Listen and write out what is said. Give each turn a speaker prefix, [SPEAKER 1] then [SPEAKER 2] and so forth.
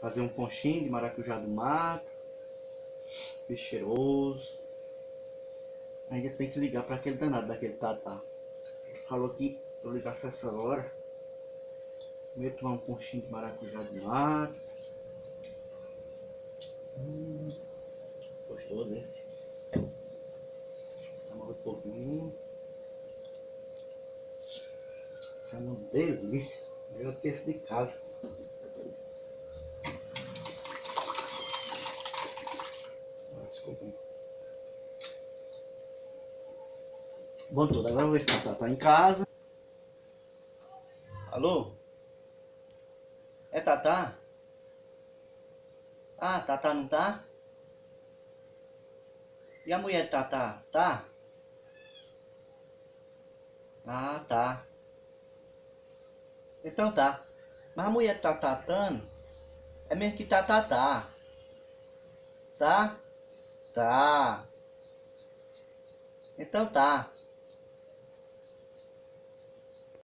[SPEAKER 1] Fazer um ponchinho de maracujá do mato. Bicho cheiroso. Ainda tem que ligar para aquele danado daquele Tatá. Falou que eu ligasse essa hora. Primeiro tomar um ponchinho de maracujá do mato. Gostoso esse. Dá mais um pouquinho. Isso é uma delícia. Melhor que esse de casa. Desculpa. Bom tudo, agora eu vou ver se o Tatá tá em casa. Alô? É Tatá? Ah, Tatá não tá? E a mulher de Tatá? Tá? Ah, tá. Então tá. Mas a mulher de Tatá tando é mesmo que Tatá tá. Tá? Tá. Então tá.